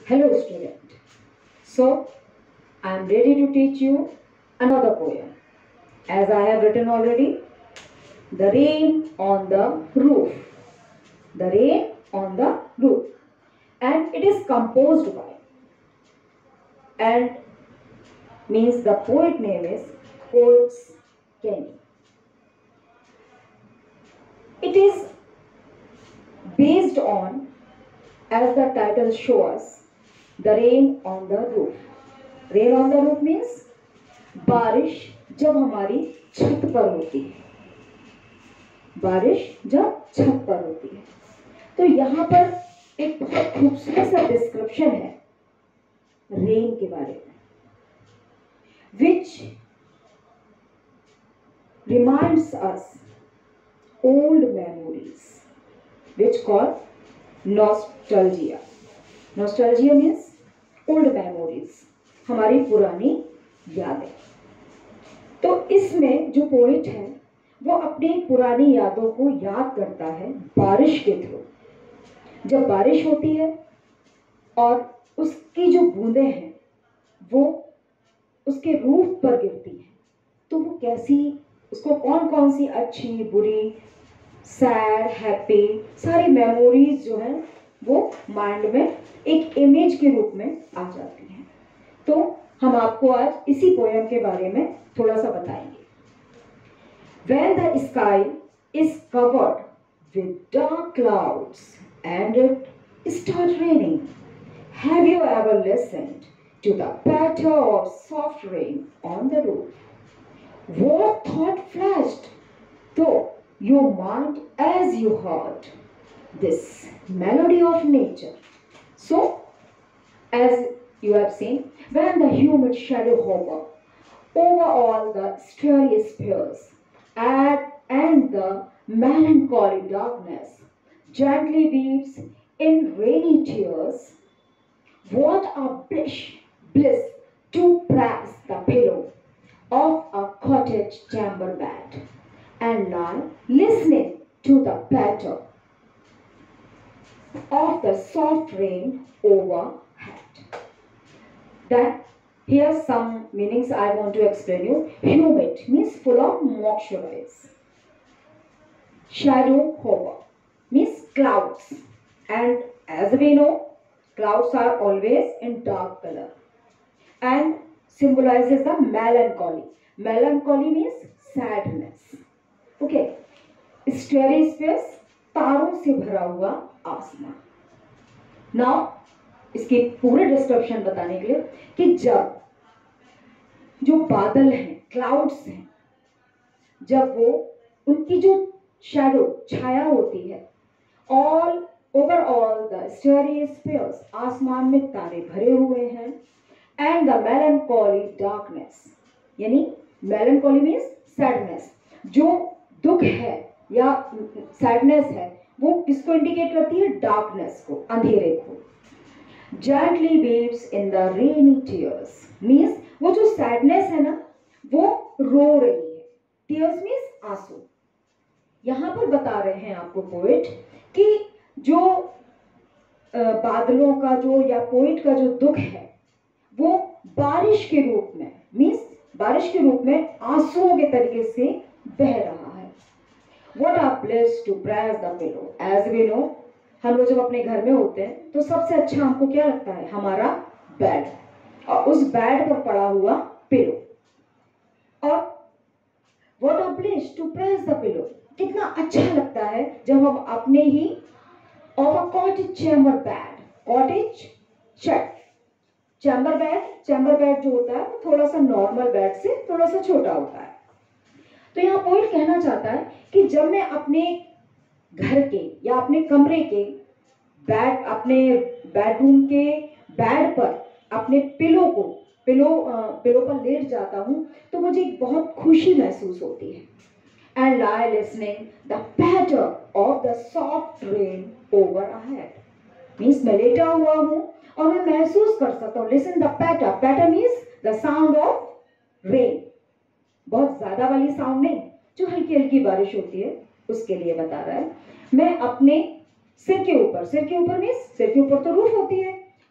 Hello student. So I am ready to teach you another poem. As I have written already, The Rain on the Roof. The Rain on the Roof. And it is composed by, and means the poet name is Coates Kenny. It is based on, as the title shows, the rain on the roof. Rain on the roof means बारिश जब हमारी छत पर होती है, बारिश जब छत पर होती है। तो यहाँ पर एक बहुत खूबसूरत सा डिस्क्रिप्शन है रेन के बारे में, which reminds us old memories, which called nostalgia. Nostalgia means old memories, हमारी पुरानी यादें। तो इसमें जो पोइट है वो अपनी पुरानी यादों को याद करता है बारिश के थ्रू। जब बारिश होती है और उसकी जो बूंदें हैं वो उसके रूफ पर गिरती हैं, तो वो कैसी, उसको कौन कौन सी अच्छी बुरी, सैड, हैप्पी, सारी मेमोरीज जो हैं वो माइंड में एक इमेज के रूप में आ जाती हैं। तो हम आपको आज इसी पोएम के बारे में थोड़ा सा बताएंगे। When the sky is covered with dark clouds and it starts raining, have you ever listened to the patter of soft rain on the roof? What thought flashed through your mind as you heard this melody of nature? So, as you have seen, when the humid shadow hover over all the starry spheres and the melancholy darkness gently weeps in rainy tears, what a bliss to press the pillow of a cottage chamber bed and lie listening to the patter of the soft rain overhead. That here some meanings I want to explain you. Humid means full of moisture. Shadow hover means clouds, and as we know, clouds are always in dark color and symbolizes the melancholy. Melancholy means sadness. Okay. Starry space, तारों से भरा हुआ आसमान. Now इसके पूरे description बताने के लिए कि जब जो बादल हैं, क्लाउड्स हैं, जब वो उनकी जो शैडो, छाया होती है, all over all the starry spheres, आसमान में तारे भरे हुए हैं, एंड द मेलनकॉली डार्कनेस, यानी मेलनकॉली मीन्स सैडनेस, जो दुख है या सैडनेस है वो किसको इंडिकेट करती है? डार्कनेस को, अंधेरे को। Gently weeps in the rainy tears means वो जो सैडनेस है ना वो रो रही है। Tears means आंसू। यहाँ पर बता रहे हैं आपको पोइट कि जो बादलों का जो या पोइट का जो दुख है वो बारिश के रूप में, मीन्स बारिश के रूप में आंसुओं के तरीके से बह रहा है। What a bliss to press the pillow. As we know, हम लोग जब अपने घर में होते हैं तो सबसे अच्छा हमको क्या लगता है? हमारा बेड, और उस बेड पर पड़ा हुआ पिलो। और what a bliss to press the pillow, कितना अच्छा लगता है जब हम अपने ही of a cottage chamber bed, cottage chamber bed जो होता है वो थोड़ा सा नॉर्मल बेड से थोड़ा सा छोटा होता है। तो यहाँ पोइट कहना चाहता है कि जब मैं अपने घर के या अपने कमरे के बेड, अपने बेडरूम के बेड पर अपने पिलो पर लेट जाता हूँ तो मुझे बहुत खुशी महसूस होती है। And lie listening the patter of the soft rain over ahead means मैं लेटा हुआ हूँ और मैं महसूस कर सकता हूँ। Listen the patter means the sound of rain, बहुत ज्यादा वाली साउंड नहीं, जो हल्की हल्की बारिश होती है उसके लिए बता रहा है। मैं अपने सिर के ऊपर मीन्स सिर के ऊपर तो रूफ होती है, और रूफ पर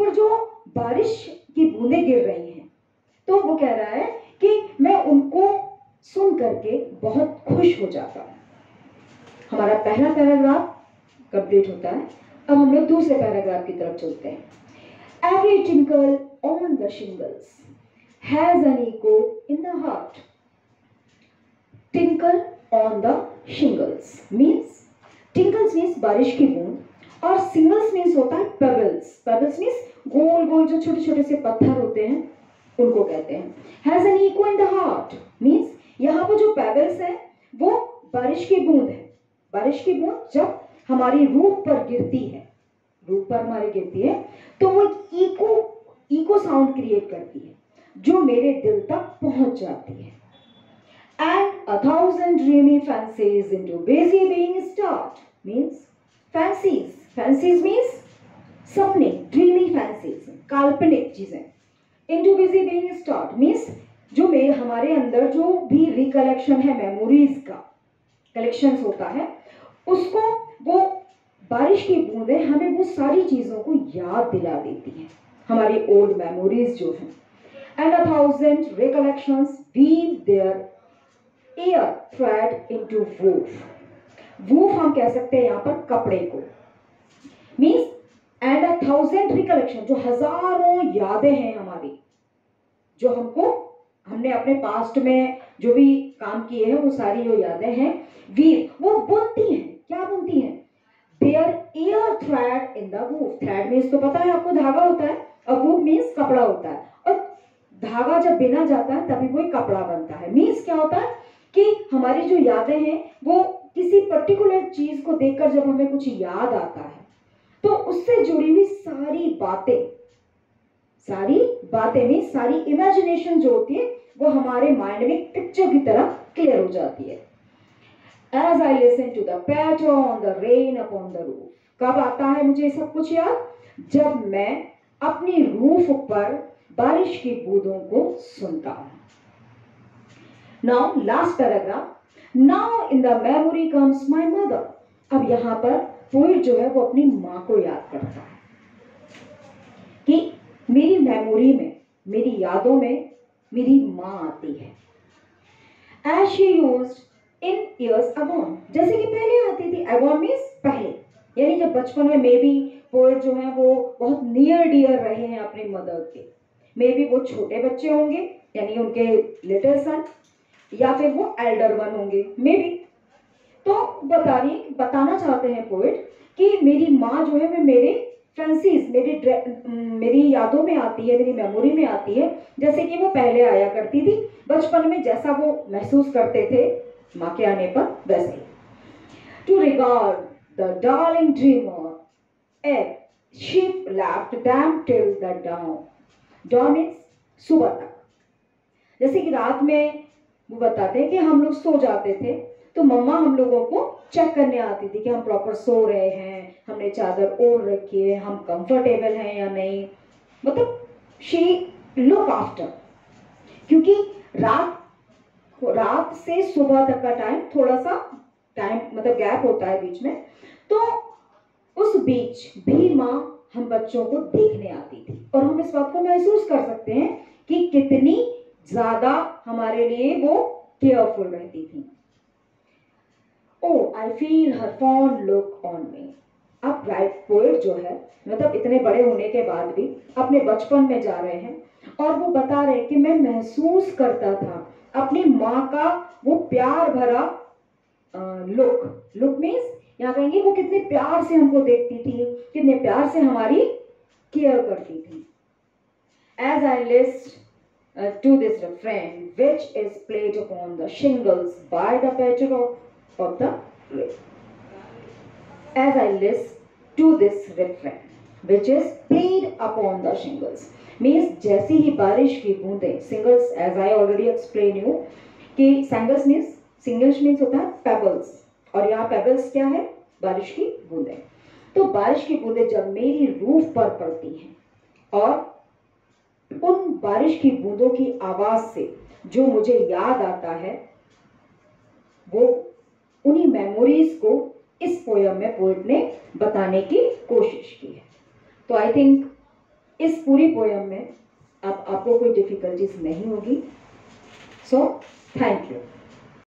ऊपर जो बारिश की बूंदें गिर रही हैं, तो वो कह रहा है कि मैं उनको सुन करके बहुत खुश हो जाता हूँ। हमारा पहला पैराग्राफ कंप्लीट होता है। अब हम लोग दूसरे पैराग्राफ की तरफ चलते हैं। Every tinkle on the shingles has an echo in the heart. Tinkle on the shingles means बारिश की बूंद, और shingles means होता है pebbles. Pebbles means गोल गोल जो छोटे छोटे से पत्थर होते हैं उनको कहते हैं। Has an echo in the heart means यहाँ पर जो pebbles है वो बारिश की बूंद है। बारिश की बूंद जब हमारी रूह पर गिरती है, रूह पर हमारी गिरती है, तो वो इको साउंड क्रिएट करती है जो मेरे दिल तक पहुंच जाती है। And 1,000 dreamy fancies into busy being start means fancies means सपने, dreamy fancies काल्पनिक चीजें। into busy being start means जो मेरे हमारे अंदर जो भी रिकलेक्शन है, मेमोरीज का कलेक्शंस होता है, उसको वो बारिश की बूंदें हमें वो सारी चीजों को याद दिला देती हैं, हमारी ओल्ड मेमोरीज जो हैं। And 1,000 recollections weave their ear thread into woof. Woof हम कह सकते हैं यहाँ पर कपड़े को। Means and 1,000 recollection जो हजारों यादें हैं हमारी, जो हमने अपने पास्ट में जो भी काम किए हैं वो सारी जो यादें हैं वीव वो बुनती हैं। क्या बुनती हैं? Their ear thread in the woof. Thread means तो पता है आपको धागा होता है, और woof means कपड़ा होता है, और धागा जब बिना जाता है तभी वो कपड़ा बनता है। मीन्स क्या होता है कि हमारी जो यादें हैं वो किसी पर्टिकुलर चीज को देखकर जब हमें कुछ याद आता है तो उससे जुड़ी हुई सारी बातें में सारी इमेजिनेशन जो होती है वो हमारे माइंड में पिक्चर की तरह क्लियर हो जाती है। As I listen to the patter on the rain upon the roof. कब आता है मुझे सब कुछ याद? जब मैं अपनी रूफ पर बारिश की बूंदों को सुनता हूं। Now last paragraph. Now in the memory comes my mother. अब यहाँ पर पोइट जो है वो अपनी माँ को याद करता है कि मेरी मेमोरी में, मेरी यादों में मेरी माँ आती है। As she used in years agone, जैसे कि पहले आती थी। agone means पहले, यानी जब बचपन में मे बी पोएट जो है वो बहुत नियर डियर रहे हैं अपने मदर के। मे बी वो छोटे बच्चे होंगे यानी उनके लिटिल सन, या फिर वो एल्डर वन होंगे मे बी। तो बताना चाहते हैं पोएट कि मेरी माँ जो है वो मेरे फैंसीज, मेरी यादों में आती है, मेरी मेमोरी में आती है, जैसे कि वो पहले आया करती थी बचपन में, जैसा वो महसूस करते थे माँ के आने पर वैसे ही। To regard the darling dreamer a ship left them till the dawn. Dawn means सुबह तक। जैसे कि रात में वो बताते हैं कि हम लोग सो जाते थे तो मम्मा हम लोगों को चेक करने आती थी कि हम प्रॉपर सो रहे हैं, हमने चादर ओढ़ रखी है, हम कंफर्टेबल हैं या नहीं, मतलब शी लुक आफ्टर। क्योंकि रात से सुबह तक का टाइम थोड़ा सा टाइम मतलब गैप होता है बीच में, तो उस बीच भी माँ हम बच्चों को देखने आती थी और हम इस बात को महसूस कर सकते हैं कि कितनी ज्यादा हमारे लिए वो केयरफुल रहती थी। Oh, I feel her fond look on me. अब पोएट जो है मतलब इतने बड़े होने के बाद भी अपने बचपन में जा रहे हैं और वो बता रहे हैं कि मैं महसूस करता था अपनी माँ का वो प्यार भरा लुक मीन्स यहाँ कहेंगे वो कितने प्यार से हमको देखती थी, कितने प्यार से हमारी केयर करती थी। As I list to this refrain which is played upon the shingles by the patter of the rain. As I list to this refrain which is played upon the shingles means जैसी ही बारिश की बूंदें, singles as I already explained you कि singles means होता है pebbles, और यहाँ pebbles क्या है? बारिश की बूंदें। तो बारिश की बूंदें जब मेरी रूफ पर पड़ती हैं और उन बारिश की बूंदों की आवाज से जो मुझे याद आता है वो उन्हीं मेमोरीज को इस पोयम में पोएट ने बताने की कोशिश की है। तो आई थिंक इस पूरी पोयम में अब आपको कोई डिफिकल्टीज नहीं होगी। So thank you.